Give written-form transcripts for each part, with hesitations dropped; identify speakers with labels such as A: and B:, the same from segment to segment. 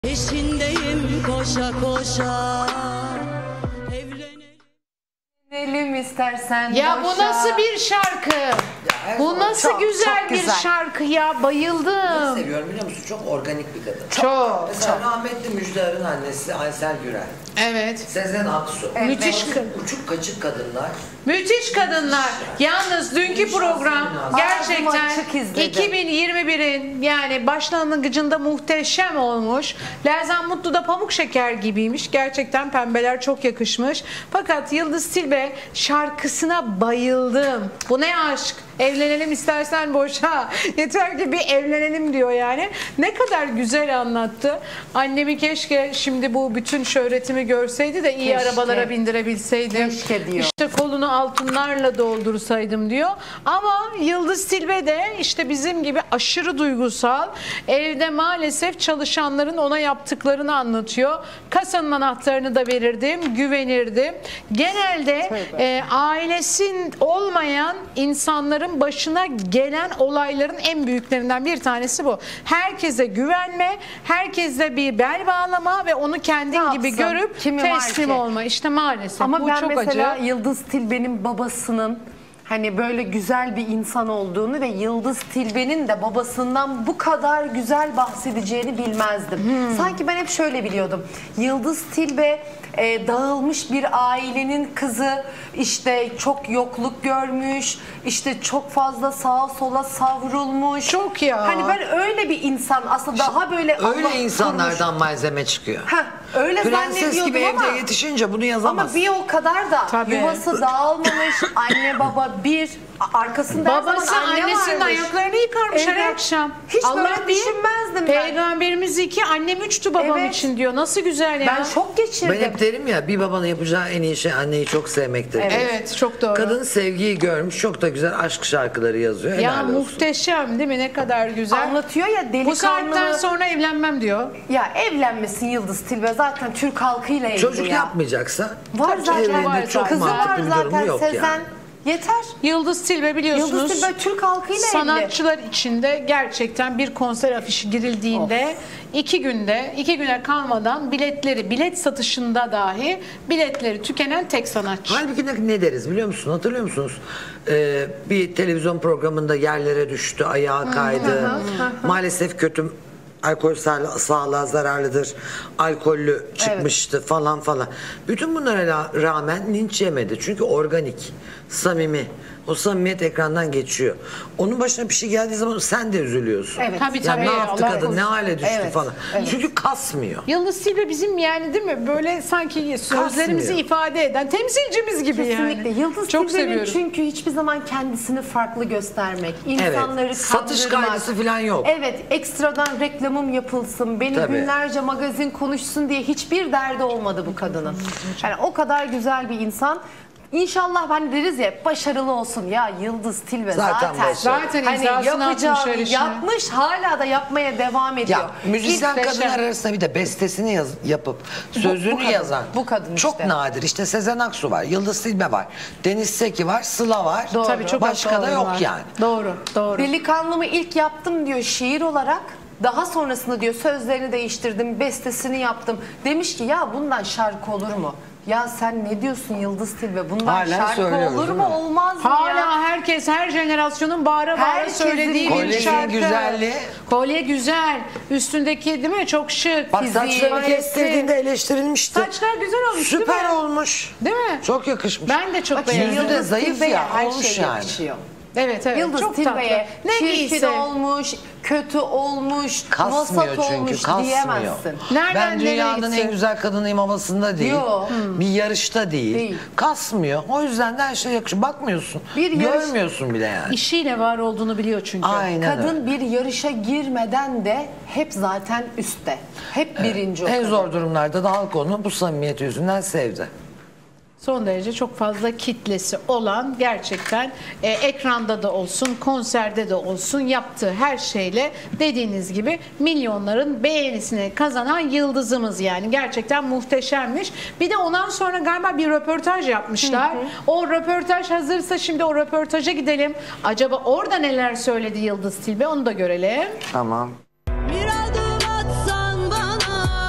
A: Peşindeyim koşa koşa.
B: Evlenelim istersen.
C: Ya
B: boşa.
C: bu nasıl bir şarkı? Bu nasıl
B: çok,
C: güzel
B: çok
C: bir
B: güzel.
C: şarkı ya, bayıldım.
D: Seviyorum biliyor musun? Çok organik bir kadın.
C: Çok.
D: Mesela rahmetli Müjdar'ın annesi Aysel Gürel.
C: Evet.
D: Sezen Aksu.
B: Evet.
C: Müthiş
D: Uçuk kaçık kadınlar.
C: Müthiş kadınlar. Yalnız dünkü program gerçekten
B: açık izledim.
C: 2021'in yani başlangıcında muhteşem olmuş. Lerzan Mutlu da pamuk şeker gibiymiş. Gerçekten pembeler çok yakışmış. Fakat Yıldız Tilbe şarkısına bayıldım. Bu ne aşk? Evlenelim istersen boşa. Yeter ki bir evlenelim diyor yani. Ne kadar güzel anlattı. Annemi keşke şimdi bu bütün şöhretimi görseydi de iyi
B: Keşke.
C: arabalara bindirebilseydim.
B: Keşke diyor.
C: İşte kolunu altınlarla doldursaydım diyor. Ama Yıldız Tilbe de işte bizim gibi aşırı duygusal. Evde maalesef çalışanların ona yaptıklarını anlatıyor. Kasanın anahtarını da verirdim, güvenirdim. Genelde ailesin olmayan insanların başına gelen olayların en büyüklerinden bir tanesi bu. Herkese güvenme, herkese bir bel bağlama ve onu kendin gibi
B: yapsın?
C: görüp
B: Kimi var
C: teslim
B: ki?
C: olma. İşte maalesef
B: Ama
C: bu
B: ben
C: çok
B: mesela
C: acı.
B: Yıldız Tilbe'nin babasının hani böyle güzel bir insan olduğunu ve Yıldız Tilbe'nin de babasından bu kadar güzel bahsedeceğini bilmezdim. Sanki ben hep şöyle biliyordum. Yıldız Tilbe dağılmış bir ailenin kızı, işte çok yokluk görmüş, işte çok fazla sağa sola savrulmuş.
C: Çok ya.
B: Hani ben öyle bir insan aslında daha böyle
D: Öyle
B: Allah
D: insanlardan
B: korumuş.
D: malzeme çıkıyor.
B: Öyle
D: Prenses
B: zannediyordum
D: gibi
B: ama
D: evde yetişince bunu yazamaz.
B: ama bir o kadar da
C: Tabii.
B: yuvası dağılmamış, anne baba bir, arkasında her
C: Babası
B: zaman anne
C: annesinin
B: varmış.
C: ayaklarını yıkarmış her
B: Evet.
C: akşam.
B: Hiç böyle
C: bir,
B: düşünmezdim ben.
C: Peygamberimiz 2, annem 3'tü babam
B: Evet.
C: için diyor. Nasıl güzel ya.
B: Ben şok geçirdim.
D: Ben hep derim ya, bir babanın yapacağı en iyi şey anneyi çok sevmektir.
C: Evet, çok doğru.
D: Kadın sevgiyi görmüş, çok da güzel aşk şarkıları yazıyor.
C: ya
D: Helal olsun.
C: muhteşem değil mi? Ne kadar güzel.
B: Anlatıyor ya
C: Bu saatten
B: delikanlı.
C: sonra evlenmem diyor.
B: Ya evlenmesin Yıldız Tilbe, zaten Türk halkıyla evli
D: Çocuk
B: ya.
D: yapmayacaksa
B: Var zaten.
D: evlerinde
C: var
D: çok
B: Kızı var
D: mantıklı bir durumu
B: zaten
D: yok
B: Sezen.
D: yani.
B: Yeter.
C: Yıldız Tilbe biliyorsunuz.
B: Yıldız Tilbe Türk halkıyla evli.
C: Sanatçılar içinde gerçekten bir konser afişi girildiğinde 2 güne kalmadan bilet satışında dahi biletleri tükenen tek sanatçı.
D: Halbuki ne deriz biliyor musun? Hatırlıyor musunuz? Bir televizyon programında yerlere düştü, ayağa kaydı. Maalesef kötü, alkol sağlığa zararlıdır, alkollü çıkmıştı falan falan. Bütün bunlara rağmen linç yemedi. Çünkü organik, samimi. O samimiyet ekrandan geçiyor. Onun başına bir şey geldiği zaman sen de üzülüyorsun.
B: Evet.
C: Tabii,
D: Ya
C: tabii.
D: ne yaptı
C: Allah
D: kadın, ne
C: korusun.
D: hale düştü
B: Evet,
D: falan.
B: evet.
D: Çünkü kasmıyor.
C: Yıldız Tilbe bizim yani değil mi? Böyle sanki sözlerimizi
D: Kasmıyor.
C: ifade eden temsilcimiz gibi
B: Kesinlikle.
C: yani.
B: Yıldız
C: Çok
B: Tilbe'nin
C: seviyorum.
B: çünkü hiçbir zaman kendisini farklı göstermek, insanları
D: Satış
B: kandırmak.
D: kaygısı falan yok.
B: Evet, ekstradan reklamım yapılsın, beni
D: Tabii.
B: günlerce magazin konuşsun diye hiçbir derdi olmadı bu kadının. Yani o kadar güzel bir insan. İnşallah hani deriz ya, başarılı olsun ya Yıldız Tilbe
D: Zaten başarılı.
C: Zaten
B: hani
C: imzasını atmış her
B: yapacağını
C: işine.
B: yapmış, hala da yapmaya devam ediyor.
D: Ya müzisyen
C: İlk
D: kadınlar
C: beşe.
D: arasında bir de bestesini yapıp sözünü
B: kadın,
D: yazan
B: bu kadın
D: çok
B: işte.
D: nadir. İşte Sezen Aksu var, Yıldız Tilbe var, Deniz Seki var, Sıla var.
B: Doğru.
C: Tabii çok
D: Başka
C: az
D: da yok
C: var.
D: yani.
C: Doğru, doğru.
B: Delikanlımı ilk yaptım diyor şiir olarak. Daha sonrasında diyor sözlerini değiştirdim, bestesini yaptım. Demiş ki ya bundan şarkı olur mu? Ya sen ne diyorsun Yıldız Tilbe? Bundan
D: Hala
B: şarkı
D: söylüyoruz,
B: olur
D: değil
B: mu?
D: mi?
B: Olmaz mı
C: Hala
B: ya?
C: herkes, her jenerasyonun bağıra bağıra
B: Herkesin
C: söylediği bir
D: Kolyenin
C: şarkı.
D: güzelliği.
C: Kolye güzel. Üstündeki değil mi? Çok şık.
D: Bak
C: Fiziği,
D: saçlarını
C: gayet
D: kestirdiğinde eleştirilmişti.
C: Saçlar güzel olmuş
D: Süper
C: değil mi?
D: olmuş.
C: Değil mi?
D: Çok yakışmış.
C: Ben de çok
B: Bak,
C: beğendim.
D: Yüzü de
B: Yıldız
D: zayıf
B: Tilbe'ye
D: ya,
B: her
D: olmuş
B: şey
D: yani.
B: yakışıyor.
C: Evet, evet.
B: Yıldız
C: çok
B: Tilbe'ye
C: tatlı. Ne
B: çirkin
C: giyse.
B: olmuş, kötü olmuş,
D: Kasmıyor
B: vasat
D: çünkü,
B: olmuş
D: kasmıyor.
B: diyemezsin.
C: Nereden
D: Ben
C: nereye
D: dünyanın
C: gitsin?
D: en güzel kadınıyım havasında değil.
B: Yo.
D: Bir yarışta değil.
B: Değil.
D: Kasmıyor. O yüzden de her şey yakışıyor. Bakmıyorsun.
B: Bir yarış-
D: Görmüyorsun bile yani.
C: İşiyle var olduğunu biliyor çünkü.
D: Aynen öyle.
B: Kadın bir yarışa girmeden de hep zaten üstte. Hep birinci o
D: En
B: kadın.
D: zor durumlarda da halk onu bu samimiyet yüzünden sevdi.
C: Son derece çok fazla kitlesi olan, gerçekten ekranda da olsun, konserde de olsun, yaptığı her şeyle dediğiniz gibi milyonların beğenisini kazanan yıldızımız yani. Gerçekten muhteşemmiş. Bir de ondan sonra galiba bir röportaj yapmışlar. O röportaj hazırsa şimdi o röportaja gidelim. Acaba orada neler söyledi Yıldız Tilbe, onu da görelim.
D: Tamam.
A: Bir adım atsan bana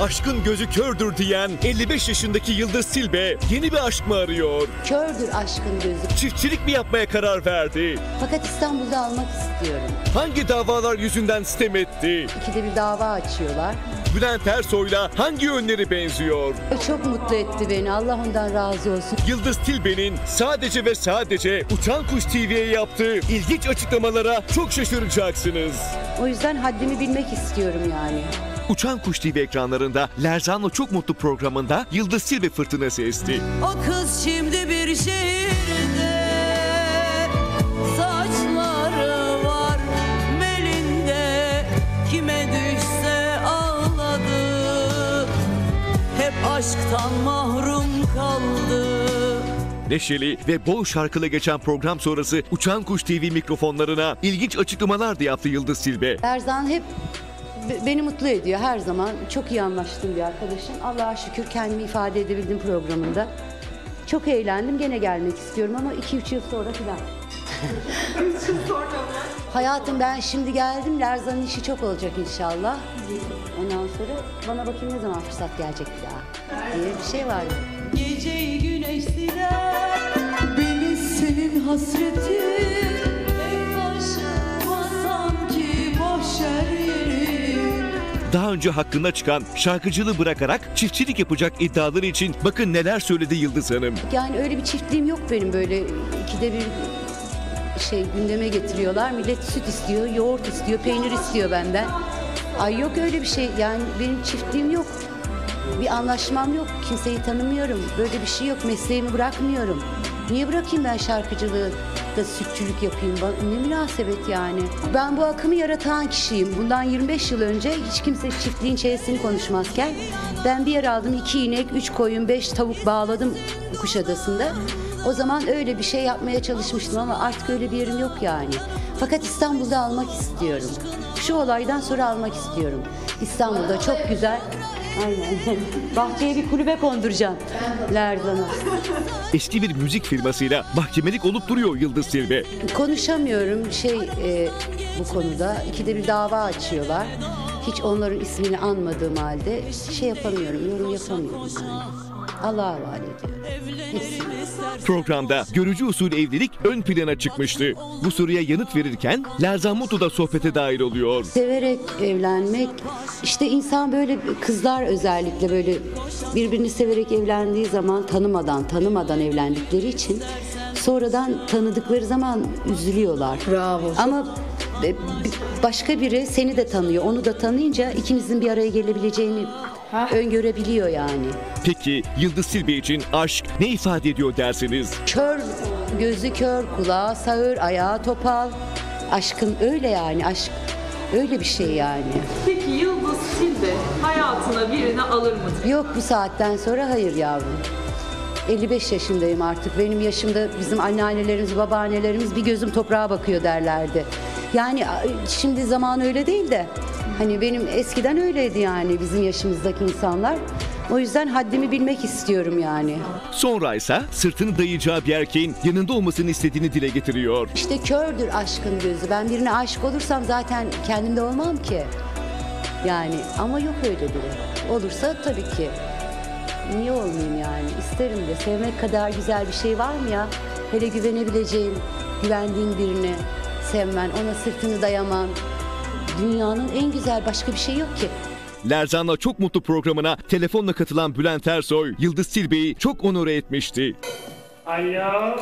E: Aşkın gözü kördür diyen 55 yaşındaki Yıldız Tilbe yeni bir aşk mı arıyor?
A: Kördür aşkın gözü.
E: Çiftçilik mi yapmaya karar verdi?
A: Fakat İstanbul'da almak istiyorum.
E: Hangi davalar yüzünden sitem etti?
A: İkide bir dava açıyorlar.
E: Bülent Ersoy'la hangi yönleri benziyor?
A: Çok mutlu etti beni. Allah ondan razı olsun.
E: Yıldız Tilbe'nin sadece ve sadece Uçan Kuş TV'ye yaptığı ilginç açıklamalara çok şaşıracaksınız.
A: O yüzden haddimi bilmek istiyorum yani.
E: Uçan Kuş TV ekranlarında Lerzan'la Çok Mutlu programında Yıldız Tilbe fırtınası esti.
A: O kız şimdi bir şehirde, saçları var belinde, kime düşse ağladı, hep aşktan mahrum kaldı.
E: Neşeli ve bol şarkılı geçen program sonrası Uçan Kuş TV mikrofonlarına ilginç açıklamalar da yaptı Yıldız Tilbe.
A: Lerzan hep beni mutlu ediyor her zaman. Çok iyi anlaştığım bir arkadaşım. Allah'a şükür kendimi ifade edebildim programında. Çok eğlendim. Gene gelmek istiyorum ama 2-3 yıl sonra filan. 3 yıl sonra mı? Hayatım ben şimdi geldim. Lerzan'ın işi çok olacak inşallah. Ondan sonra bana bakayım ne zaman fırsat gelecek bir daha diye bir şey var. Geceyi güneş siler, beni senin hasretin, tek başıma sanki boş her yerim.
E: Daha önce hakkında çıkan şarkıcılığı bırakarak çiftçilik yapacak iddiaları için bakın neler söyledi Yıldız Hanım.
A: Yani öyle bir çiftliğim yok benim, böyle ikide bir gündeme getiriyorlar. Millet süt istiyor, yoğurt istiyor, peynir istiyor benden. Ay yok öyle bir şey, yani benim çiftliğim yok. Bir anlaşmam yok, kimseyi tanımıyorum. Böyle bir şey yok, mesleğimi bırakmıyorum. Niye bırakayım ben şarkıcılığı da sütçülük yapayım? Ne münasebet yani. Ben bu akımı yaratan kişiyim. Bundan 25 yıl önce hiç kimse çiftliğin çeyesini konuşmazken ben bir yer aldım, 2 inek, 3 koyun, 5 tavuk bağladım Kuşadası'nda. O zaman öyle bir şey yapmaya çalışmıştım ama artık öyle bir yerim yok yani. Fakat İstanbul'da almak istiyorum. Şu olaydan sonra almak istiyorum. İstanbul'da çok güzel. Aynen. Bahçeye bir kulübe konduracağım Lerzan'a.
E: Eski bir müzik firmasıyla mahkemelik olup duruyor Yıldız Tilbe.
A: Konuşamıyorum bu konuda. İkide bir dava açıyorlar. Hiç onların ismini anmadığım halde yapamıyorum, yorum yapamıyorum yani. Allah'a havale ediyorum. Hepsini.
E: Programda görücü usulü evlilik ön plana çıkmıştı. Bu soruya yanıt verirken Lerzan Mutlu da sohbete dahil oluyor.
A: Severek evlenmek, işte insan böyle, kızlar özellikle böyle birbirini severek evlendiği zaman tanımadan evlendikleri için sonradan tanıdıkları zaman üzülüyorlar.
B: Bravo.
A: Ama başka biri seni de tanıyor, onu da tanıyınca ikinizin bir araya gelebileceğini öngörebiliyor yani.
E: Peki Yıldız Tilbe için aşk ne ifade ediyor dersiniz?
A: Kör gözü kör, kulağı sağır, ayağı topal. Aşkın öyle yani, aşk öyle bir şey yani.
F: Peki Yıldız Tilbe hayatına birini alır mı?
A: Yok, bu saatten sonra hayır yavrum. 55 yaşındayım artık. Benim yaşımda bizim anneannelerimiz, babaannelerimiz bir gözüm toprağa bakıyor derlerdi. Yani şimdi zaman öyle değil de hani benim eskiden öyleydi yani bizim yaşımızdaki insanlar. O yüzden haddimi bilmek istiyorum yani.
E: Sonra ise sırtını dayayacağı bir erkeğin yanında olmasını istediğini dile getiriyor.
A: İşte kördür aşkın gözü. Ben birine aşık olursam zaten kendimde olmam ki. Yani ama yok öyle biri. Olursa tabii ki. Niye olmayayım yani? İsterim de. Sevmek kadar güzel bir şey var mı ya? Hele güvenebileceğin, güvendiğin birini sevmen, ona sırtını dayaman. Dünyanın en güzel başka bir şey yok ki.
E: Lerzan'la Çok Mutlu programına telefonla katılan Bülent Ersoy, Yıldız Tilbe'yi çok onore etmişti.
G: Alo.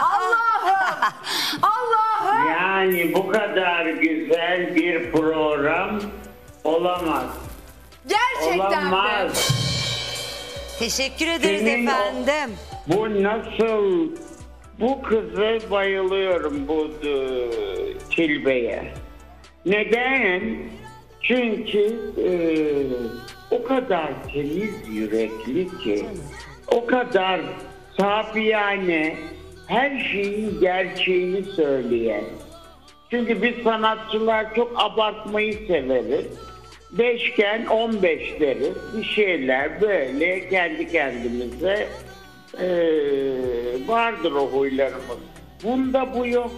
B: Allah'ım!
G: Yani bu kadar güzel bir program olamaz.
B: Gerçekten
G: Olamaz.
B: mi?
A: Teşekkür ederiz
G: Senin
A: efendim.
G: Bu nasıl? Bu kıza bayılıyorum, bu Tilbe'ye. Neden? Çünkü o kadar temiz yürekli ki, o kadar safiyane, her şeyin gerçeğini söyleyen. Çünkü biz sanatçılar çok abartmayı severiz. 5'ken 15 deriz. Bir şeyler böyle kendi kendimize vardır o huylarımız. Bunda bu yok.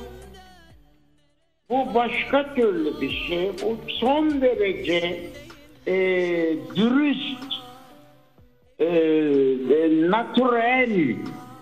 G: Bu başka türlü bir şey. Bu son derece dürüst, natürel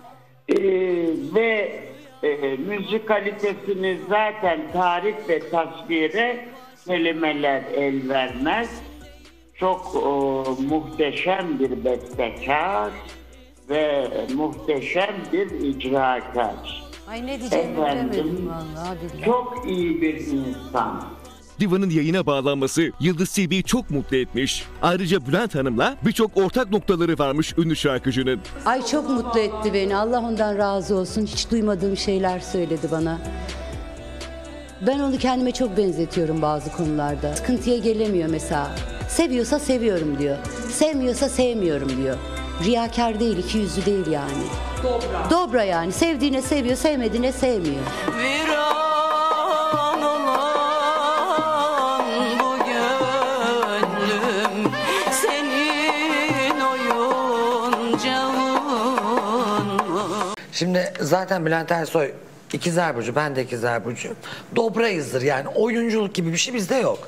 G: ve müzikalitesini zaten tarif ve tasvire kelimeler el vermez. Çok muhteşem bir bestekar ve muhteşem bir icrakar.
A: Ay ne diyeceğimi bilemedim vallahi billahi.
G: Çok iyi bir insan.
E: Diva'nın yayına bağlanması Yıldız Tilbe'yi çok mutlu etmiş. Ayrıca Bülent Hanım'la birçok ortak noktaları varmış ünlü şarkıcının.
A: Ay çok mutlu etti beni. Allah ondan razı olsun. Hiç duymadığım şeyler söyledi bana. Ben onu kendime çok benzetiyorum bazı konularda. Sıkıntıya gelemiyor mesela. Seviyorsa seviyorum diyor. Sevmiyorsa sevmiyorum diyor. Riyakar değil, ikiyüzlü değil yani. Dobra. Dobra yani. Sevdiğine seviyor, sevmediğine sevmiyor.
H: Viran olan bu gönlüm senin oyuncağın mı?
D: Şimdi zaten Bülent Ersoy ikizler burcu, ben de ikizler burcu. Dobrayızdır yani, oyunculuk gibi bir şey bizde yok.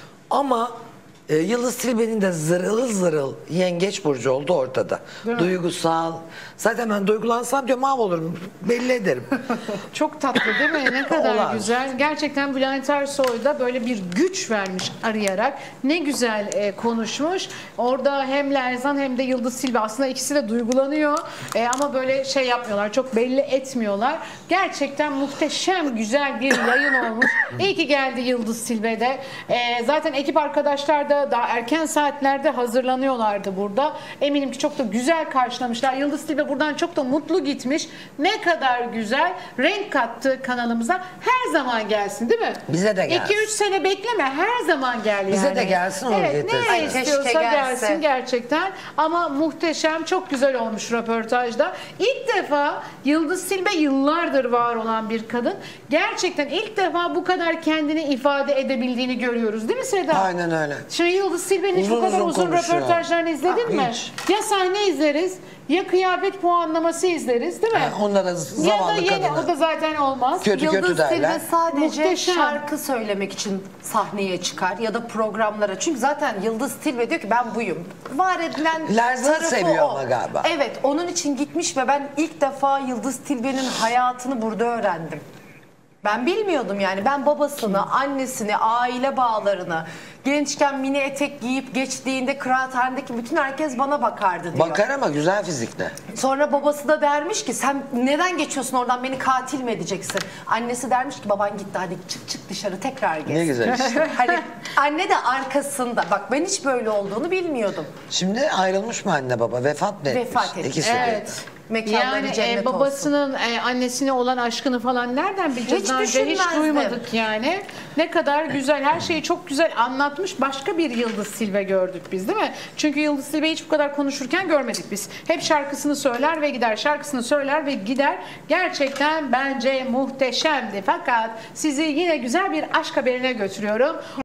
D: Ama Yıldız Tilbe'nin de zırıl zırıl yengeç burcu oldu ortada. Duygusal. Zaten ben duygulansam diyor mahvolurum. Belli ederim.
C: Çok tatlı değil mi? Ne kadar
D: Olağan.
C: güzel. Gerçekten Bülent Ersoy da böyle bir güç vermiş arayarak. Ne güzel konuşmuş. Orada hem Lerzan hem de Yıldız Tilbe aslında ikisi de duygulanıyor. Ama böyle şey yapmıyorlar. Çok belli etmiyorlar. Gerçekten muhteşem güzel bir yayın olmuş. İyi ki geldi Yıldız Tilbe de. Zaten ekip arkadaşlar da daha erken saatlerde hazırlanıyorlardı burada. Eminim ki çok da güzel karşılamışlar. Yıldız Tilbe buradan çok da mutlu gitmiş. Ne kadar güzel renk kattı kanalımıza. Her zaman gelsin değil mi?
D: Bize de gelsin.
C: 2-3 sene bekleme, her zaman gel yani.
D: Bize de gelsin, onu
C: evet,
D: getirsin.
C: ne
D: Ay,
C: istiyorsa
B: keşke
C: gelsin
B: gelse.
C: gerçekten. Ama muhteşem, çok güzel olmuş röportajda. İlk defa Yıldız Tilbe yıllardır var olan bir kadın. Gerçekten ilk defa bu kadar kendini ifade edebildiğini görüyoruz değil mi Seda?
D: Aynen öyle.
C: Şimdi Yıldız Tilbe'nin hiç bu
D: Uzun
C: kadar
D: uzun
C: uzun
D: konuşuyor.
C: röportajlarını izledin mi?
D: Hiç.
C: Ya sahne izleriz, ya kıyafet puanlaması izleriz değil mi?
D: Onlara
C: Ya da
D: zavallı
C: yeni,
D: kadını.
C: o da zaten olmaz.
D: Kötü
B: Yıldız
D: derler.
B: Tilbe sadece
C: Muhteşem.
B: şarkı söylemek için sahneye çıkar ya da programlara. Çünkü zaten Yıldız Tilbe diyor ki ben buyum. Var edilen
D: Lerzan'ı
B: tarafı
D: seviyor
B: o.
D: ama galiba.
B: Evet, onun için gitmiş ve ben ilk defa Yıldız Tilbe'nin hayatını burada öğrendim. Ben bilmiyordum yani. Ben babasını, annesini, aile bağlarını, gençken mini etek giyip geçtiğinde kıraathanedeki bütün herkes bana bakardı diyor.
D: Bakar ama güzel fizikle.
B: Sonra babası da dermiş ki sen neden geçiyorsun oradan, beni katil mi edeceksin? Annesi dermiş ki baban gitti, hadi çık dışarı tekrar gez.
D: Ne güzel işte.
B: Hani anne de arkasında. Bak ben hiç böyle olduğunu bilmiyordum.
D: Şimdi ayrılmış mı anne baba? Vefat mı etmiş?
B: Vefat etmiş.
D: İkisi de.
C: Evet.
B: Mekanları
C: Yani
B: cennet olsun.
C: babasının annesine olan aşkını falan nereden bileceğiz?
B: Hiç
C: Daha önce hiç
B: düşünmezdim.
C: duymadık yani. Ne kadar güzel, her şeyi çok güzel anlatmış. Başka bir Yıldız Tilbe gördük biz değil mi? Çünkü Yıldız Tilbe'yi hiç bu kadar konuşurken görmedik biz. Hep şarkısını söyler ve gider, şarkısını söyler ve gider. Gerçekten bence muhteşemdi. Fakat sizi yine güzel bir aşk haberine götürüyorum.